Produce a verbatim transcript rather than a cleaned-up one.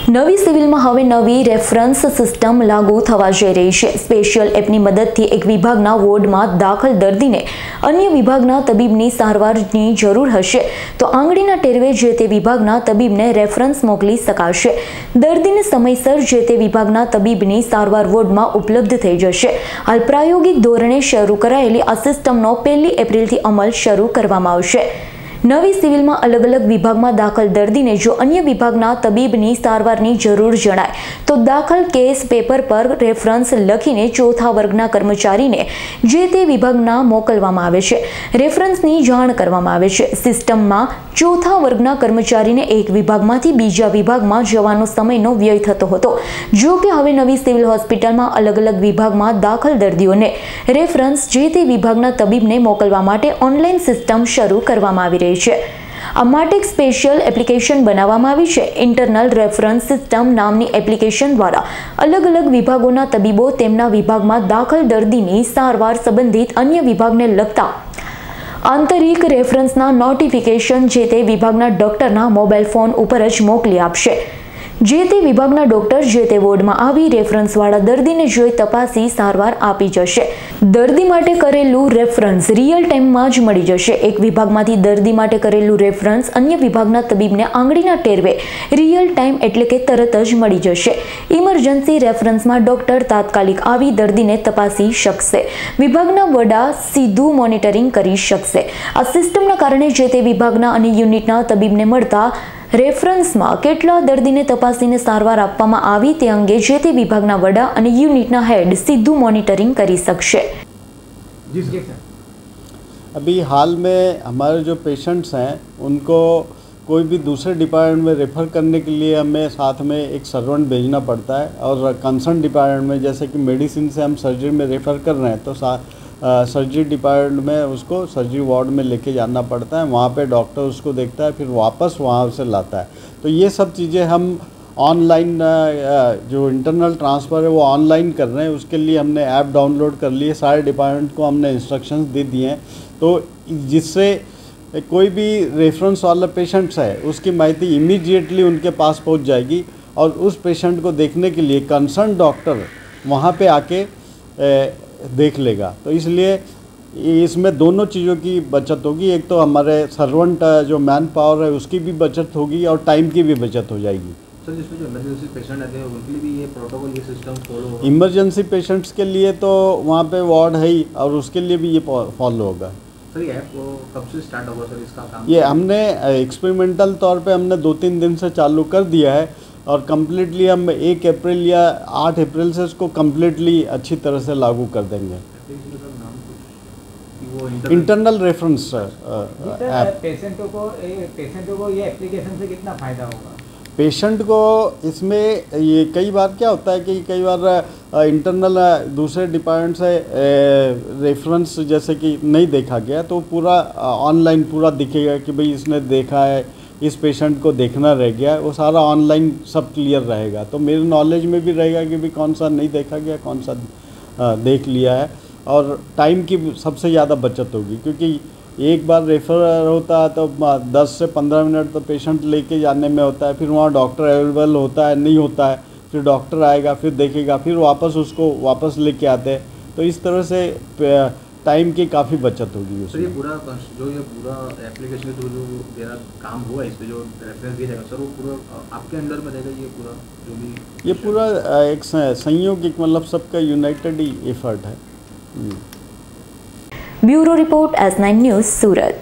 નવી સિવિલમાં હવે નવી રેફરન્સ સિસ્ટમ લાગુ થવા જઈ રહી છે। સ્પેશિયલ એપની મદદથી એક વિભાગના વોર્ડમાં દાખલ દર્દીને અન્ય વિભાગના તબીબની સારવારની જરૂર હશે તો આંગળીના ટેરવે જે તે વિભાગના તબીબને રેફરન્સ મોકલી શકાશે। દર્દીને સમયસર જે તે વિભાગના તબીબની સારવાર વોર્ડમાં ઉપલબ્ધ થઈ જશે। હાલ પ્રાયોગિક ધોરણે શરૂ કરાયેલી આ સિસ્ટમનો પહેલી એપ્રિલથી અમલ શરૂ કરવામાં આવશે। નવી સિવિલમાં અલગ અલગ વિભાગમાં દાખલ દર્દીને જો અન્ય વિભાગના તબીબની સારવારની જરૂર જણાય તો દાખલ કેસ પેપર પર રેફરન્સ લખીને ચોથા વર્ગના કર્મચારીને જે તે વિભાગના મોકલવામાં આવે છે। રેફરન્સની જાણ કરવામાં આવે છે। સિસ્ટમમાં ચોથા વર્ગના કર્મચારીને એક વિભાગમાંથી બીજા વિભાગમાં જવાનો સમયનો વ્યય થતો હતો। જો કે હવે નવી સિવિલ હોસ્પિટલમાં અલગ અલગ વિભાગમાં દાખલ દર્દીઓને રેફરન્સ જે તે વિભાગના તબીબને મોકલવા માટે ઓનલાઈન સિસ્ટમ શરૂ કરવામાં આવી રહી છે। આ માટે એક સ્પેશિયલ એપ્લિકેશન બનાવવામાં આવી છે। ઇન્ટરનલ રેફરન્સ સિસ્ટમ નામની એપ્લિકેશન દ્વારા અલગ અલગ વિભાગોના તબીબો તેમના વિભાગમાં દાખલ દર્દીની સારવાર સંબંધિત અન્ય વિભાગને લગતા આંતરિક રેફરન્સના નોટિફિકેશન જે તે વિભાગના ડોક્ટરના મોબાઈલ ફોન ઉપર જ મોકલી આપશે। જે તે વિભાગના ડોક્ટર જે તે વોર્ડમાં આવી રેફરન્સવાળા દર્દીને જોઈ તપાસી સારવાર આપી જશે। દર્દી માટે કરેલું રેફરન્સ રિયલ ટાઈમમાં જ મળી જશે। એક વિભાગમાંથી દર્દી માટે કરેલું રેફરન્સ અન્ય વિભાગના તબીબને આંગળીના ટેરવે રિયલ ટાઈમ એટલે કે તરત જ મળી જશે। ઇમરજન્સી રેફરન્સમાં ડોક્ટર તાત્કાલિક આવી દર્દીને તપાસી શકશે। વિભાગના વડા સીધું મોનિટરિંગ કરી શકશે। આ સિસ્ટમના કારણે જે તે વિભાગના અને યુનિટના તબીબને મળતા રેફરન્સમાં કેટલા દર્દીને તપાસીને સારવાર આપવામાં આવી તે અંગે જે તે વિભાગના વડા અને યુનિટના હેડ સીધું મોનિટરિंग કરી શકશે। अभी हाल में हमारे जो पेशेंट्स हैं उनको कोई भी दूसरे डिपार्टमेंट में रेफ़र करने के लिए हमें साथ में एक सर्वेंट भेजना पड़ता है और कंसर्न डिपार्टमेंट में जैसे कि मेडिसिन से हम सर्जरी में रेफ़र कर रहे हैं तो सर्जरी डिपार्टमेंट में उसको सर्जरी वार्ड में लेके जाना पड़ता है। वहाँ पे डॉक्टर उसको देखता है फिर वापस वहाँ से लाता है। तो ये सब चीज़ें हम ऑनलाइन जो इंटरनल ट्रांसफ़र है वो ऑनलाइन कर रहे हैं। उसके लिए हमने ऐप डाउनलोड कर ली है। सारे डिपार्टमेंट को हमने इंस्ट्रक्शंस दे दिए हैं तो जिससे कोई भी रेफरेंस वाला पेशेंट्स है उसकी माहिती इमीडिएटली उनके पास पहुंच जाएगी और उस पेशेंट को देखने के लिए कंसर्न डॉक्टर वहां पे आके ए, देख लेगा। तो इसलिए इसमें दोनों चीज़ों की बचत होगी। एक तो हमारे सर्वेंट जो मैन पावर है उसकी भी बचत होगी और टाइम की भी बचत हो जाएगी। सर जिसमें जो इमरजेंसी पेशेंट आते हैं उनके लिए भी ये प्रोटोकॉल ये सिस्टम फॉलो होगा? इमरजेंसी पेशेंट्स के लिए तो वहाँ पे वार्ड है ही और उसके लिए भी ये फॉलो होगा। सर ये ऐप कब से स्टार्ट होगा सर इसका काम? ये हमने एक्सपेरिमेंटल तौर पे हमने दो तीन दिन से चालू कर दिया है और कम्प्लीटली हम एक अप्रैल या आठ अप्रैल से इसको कम्प्लीटली अच्छी तरह से लागू कर देंगे। Internal reference app. पेशेंटों को पेशेंटों को ये एप्लीकेशन से कितना फ़ायदा होगा? पेशेंट को इसमें ये कई बार क्या होता है कि कई बार इंटरनल दूसरे डिपार्टमेंट से रेफरेंस जैसे कि नहीं देखा गया तो पूरा ऑनलाइन पूरा दिखेगा कि भाई इसने देखा है, इस पेशेंट को देखना रह गया, वो सारा ऑनलाइन सब क्लियर रहेगा। तो मेरे नॉलेज में भी रहेगा कि भाई कौन सा नहीं देखा गया, कौन सा देख लिया है और टाइम की सबसे ज़्यादा बचत होगी क्योंकि एक बार रेफर होता है तो दस से पंद्रह मिनट तो पेशेंट लेके जाने में होता है। फिर वहाँ डॉक्टर अवेलेबल होता है नहीं होता है, फिर डॉक्टर आएगा फिर देखेगा फिर वापस उसको वापस लेके आते हैं। तो इस तरह से टाइम की काफ़ी बचत होगी। सर ये पूरा जो ये पूरा एप्लीकेशन के थ्रू जो मेरा काम हुआ इस पर जो रेफरेंस दिया जाएगा सर वो पूरा आपके अंडर में रहेगा? ये पूरा जो भी ये पूरा एक संयोगिक मतलब सबका यूनाइटेड ही एफर्ट है। Bureau report S nine news सूरत।